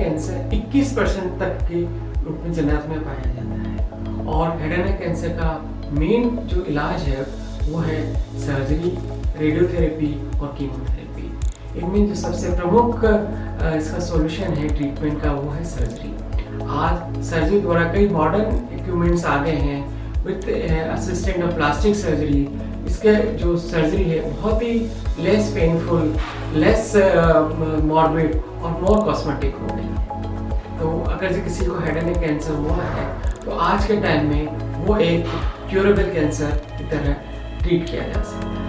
Cancer 21% तक के रूप में जन्नत में पाया जाता है। और हेड एंड नेक कैंसर का मेन जो इलाज है वो है सर्जरी, रेडियोथेरेपी और कीमोथेरेपी। इनमें जो सबसे प्रमुख इसका सॉल्यूशन है ट्रीटमेंट का वो है सर्जरी। आज सर्जरी द्वारा कई मॉडर्न इक्विपमेंट्स आ गए हैं with assistant of plastic surgery. इसके जो सर्जरी है बहुत ही लेस पेनफुल, लेस मॉर्बिड और मोर कॉस्मेटिक हो गई है। तो अगर किसी को हेड एंड नेक कैंसर हुआ है तो आज के टाइम में वो एक क्यूरेबल कैंसर की तरह ट्रीट किया जा सकता है।